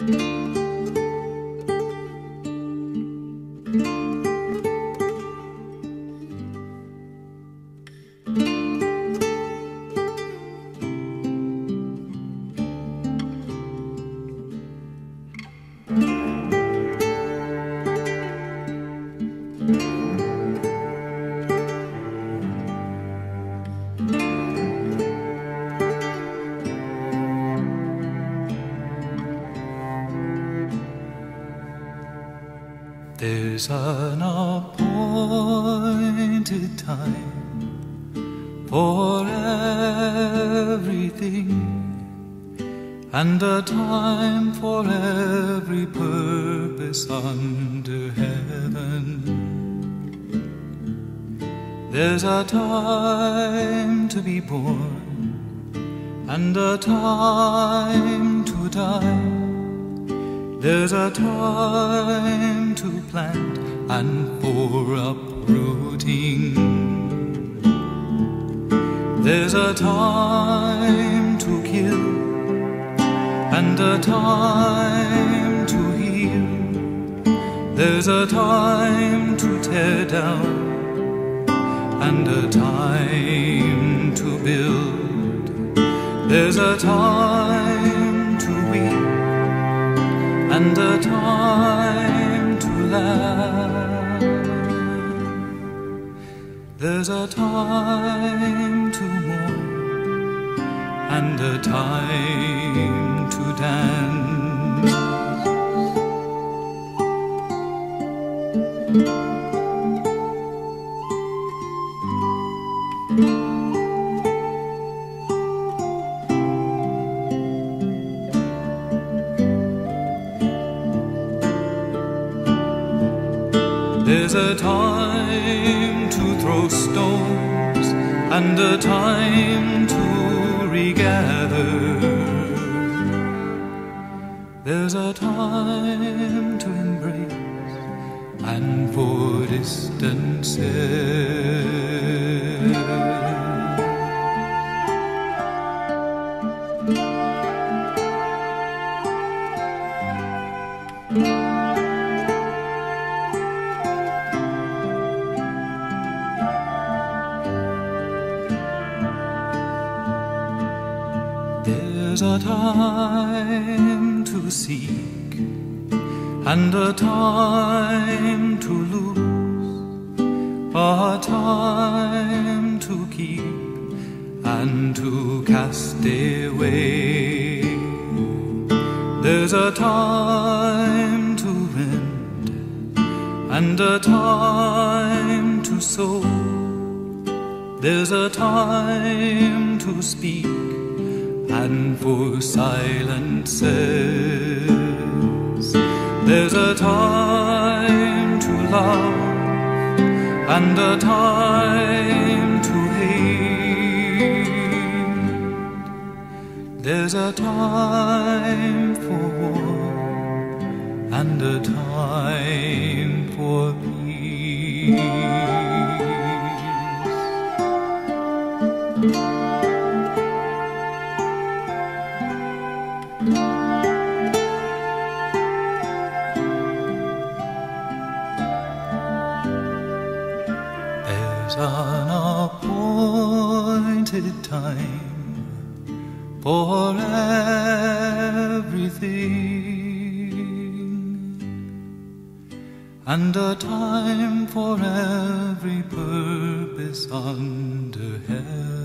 There's an appointed time for everything, and a time for every purpose under heaven. There's a time to be born, and a time to die. There's a time to plant and for uprooting. There's a time to kill and a time to heal. There's a time to tear down and a time to build. There's a time to weep and a time to laugh. There's a time to mourn and a time to dance. There's a time to throw stones and a time to regather. There's a time to embrace and for distances. There's a time to seek and a time to lose, a time to keep and to cast away. There's a time to rend and a time to sow. There's a time to speak and for silences. There's a time to love and a time to hate. There's a time for war and a time for peace. There's an appointed time for everything, and a time for every purpose under heaven.